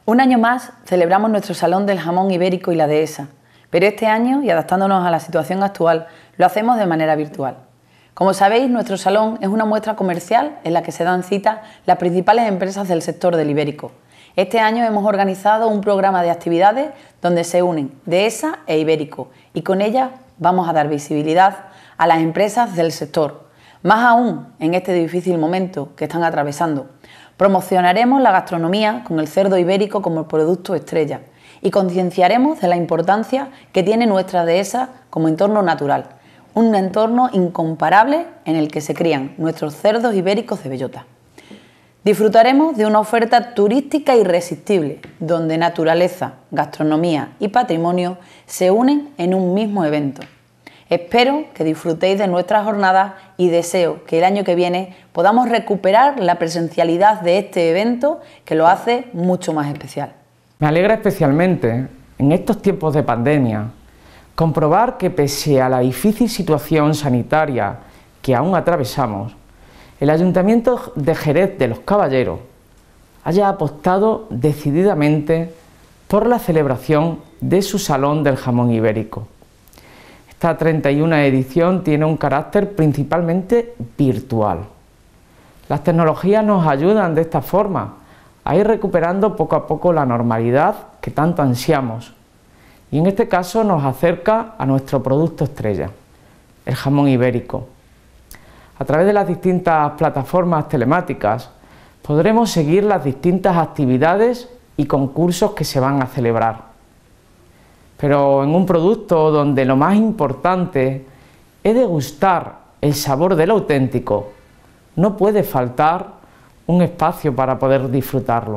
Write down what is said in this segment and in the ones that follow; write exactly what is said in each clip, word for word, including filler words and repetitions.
Un año más celebramos nuestro Salón del Jamón Ibérico y la Dehesa, pero este año, y adaptándonos a la situación actual, lo hacemos de manera virtual. Como sabéis, nuestro salón es una muestra comercial en la que se dan cita las principales empresas del sector del ibérico. Este año hemos organizado un programa de actividades donde se unen Dehesa e Ibérico y con ellas vamos a dar visibilidad a las empresas del sector, más aún en este difícil momento que están atravesando. Promocionaremos la gastronomía con el cerdo ibérico como producto estrella y concienciaremos de la importancia que tiene nuestra Dehesa como entorno natural, un entorno incomparable en el que se crían nuestros cerdos ibéricos de bellota. Disfrutaremos de una oferta turística irresistible, donde naturaleza, gastronomía y patrimonio se unen en un mismo evento. Espero que disfrutéis de nuestras jornadas y deseo que el año que viene podamos recuperar la presencialidad de este evento que lo hace mucho más especial. Me alegra especialmente, en estos tiempos de pandemia, comprobar que pese a la difícil situación sanitaria que aún atravesamos, el Ayuntamiento de Jerez de los Caballeros haya apostado decididamente por la celebración de su Salón del Jamón Ibérico. Esta treinta y una edición tiene un carácter principalmente virtual. Las tecnologías nos ayudan de esta forma a ir recuperando poco a poco la normalidad que tanto ansiamos y en este caso nos acerca a nuestro producto estrella, el jamón ibérico. A través de las distintas plataformas telemáticas podremos seguir las distintas actividades y concursos que se van a celebrar. Pero en un producto donde lo más importante es degustar el sabor del auténtico, no puede faltar un espacio para poder disfrutarlo.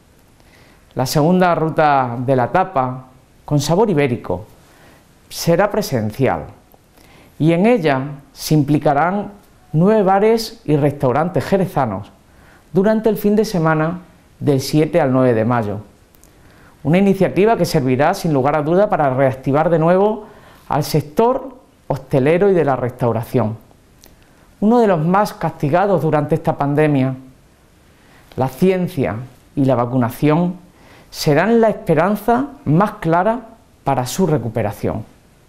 La segunda ruta de la tapa, con sabor ibérico, será presencial y en ella se implicarán nueve bares y restaurantes jerezanos durante el fin de semana del siete al nueve de mayo. Una iniciativa que servirá sin lugar a duda para reactivar de nuevo al sector hostelero y de la restauración, uno de los más castigados durante esta pandemia. La ciencia y la vacunación serán la esperanza más clara para su recuperación.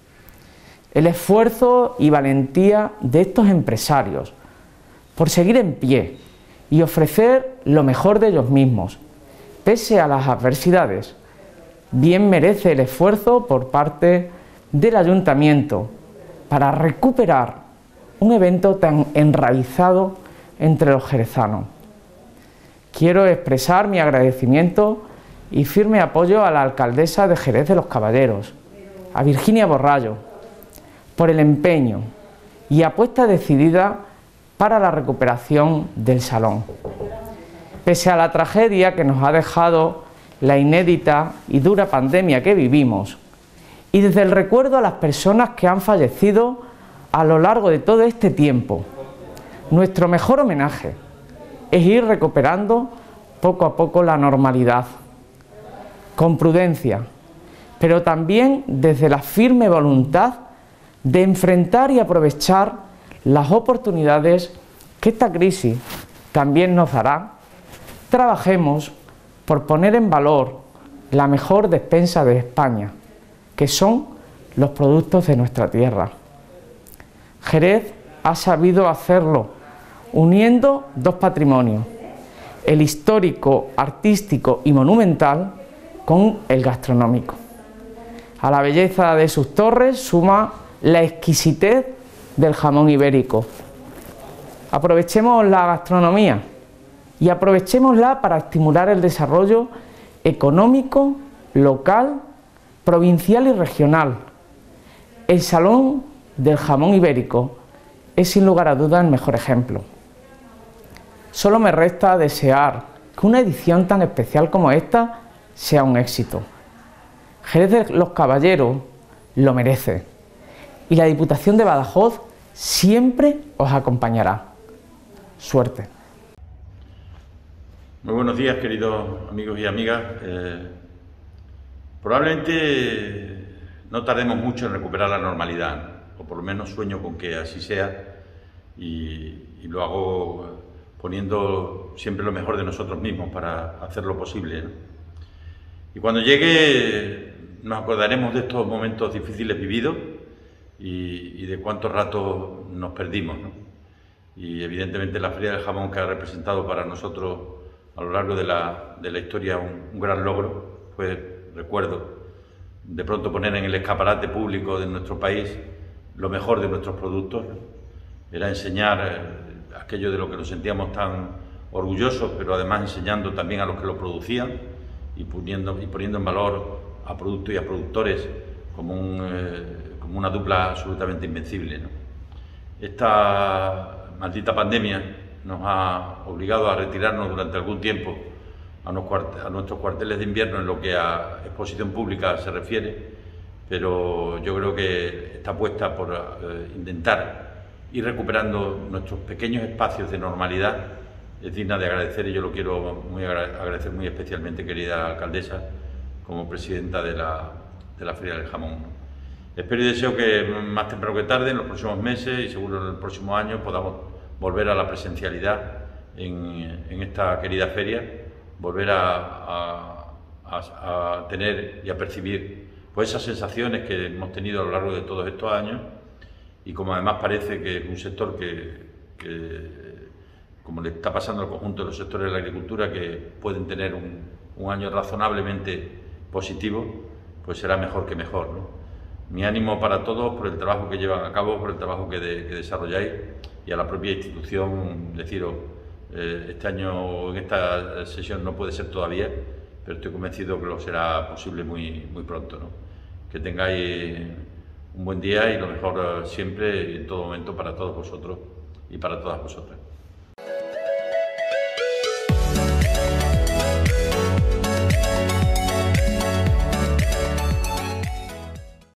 El esfuerzo y valentía de estos empresarios por seguir en pie y ofrecer lo mejor de ellos mismos, pese a las adversidades, bien merece el esfuerzo por parte del Ayuntamiento para recuperar un evento tan enraizado entre los jerezanos. Quiero expresar mi agradecimiento y firme apoyo a la alcaldesa de Jerez de los Caballeros, a Virginia Borrallo, por el empeño y apuesta decidida para la recuperación del salón. Pese a la tragedia que nos ha dejado la inédita y dura pandemia que vivimos, y desde el recuerdo a las personas que han fallecido a lo largo de todo este tiempo, nuestro mejor homenaje es ir recuperando poco a poco la normalidad, con prudencia, pero también desde la firme voluntad de enfrentar y aprovechar las oportunidades que esta crisis también nos dará. Trabajemos por poner en valor la mejor despensa de España, que son los productos de nuestra tierra. Jerez ha sabido hacerlo uniendo dos patrimonios, el histórico, artístico y monumental con el gastronómico. A la belleza de sus torres suma la exquisitez del jamón ibérico. Aprovechemos la gastronomía y aprovechémosla para estimular el desarrollo económico, local, provincial y regional. El Salón del Jamón Ibérico es sin lugar a dudas el mejor ejemplo. Solo me resta desear que una edición tan especial como esta sea un éxito. Jerez de los Caballeros lo merece y la Diputación de Badajoz siempre os acompañará. Suerte. Muy buenos días, queridos amigos y amigas. Eh, probablemente no tardemos mucho en recuperar la normalidad, o por lo menos sueño con que así sea, y, y lo hago poniendo siempre lo mejor de nosotros mismos para hacerlo posible, ¿no? Y cuando llegue nos acordaremos de estos momentos difíciles vividos y, y de cuántos ratos nos perdimos, ¿no? Y evidentemente la Feria del Jamón, que ha representado para nosotros a lo largo de la, de la historia un, un gran logro, fue, recuerdo, de pronto poner en el escaparate público de nuestro país lo mejor de nuestros productos, ¿no? Era enseñar eh, aquello de lo que nos sentíamos tan orgullosos, pero además enseñando también a los que lo producían y poniendo, y poniendo en valor a productos y a productores como, un, eh, como una dupla absolutamente invencible, ¿no? Esta maldita pandemia nos ha obligado a retirarnos durante algún tiempo a, nos, a nuestros cuarteles de invierno en lo que a exposición pública se refiere, pero yo creo que esta apuesta por eh, intentar ir recuperando nuestros pequeños espacios de normalidad es digna de agradecer, y yo lo quiero muy agradecer muy especialmente, querida alcaldesa, como presidenta de la, de la Feria del Jamón. Espero y deseo que más temprano que tarde, en los próximos meses y seguro en el próximo año, podamos volver a la presencialidad en, en esta querida feria, volver a, a, a, a tener y a percibir pues esas sensaciones que hemos tenido a lo largo de todos estos años, y como además parece que es un sector que, que como le está pasando al conjunto de los sectores de la agricultura, que pueden tener un, un año razonablemente positivo, pues será mejor que mejor, ¿no? Mi ánimo para todos por el trabajo que llevan a cabo, por el trabajo que, de, que desarrolláis, y a la propia institución deciros, eh, este año, en esta sesión no puede ser todavía, pero estoy convencido que lo será posible muy, muy pronto, ¿no? Que tengáis un buen día y lo mejor siempre y en todo momento para todos vosotros y para todas vosotras.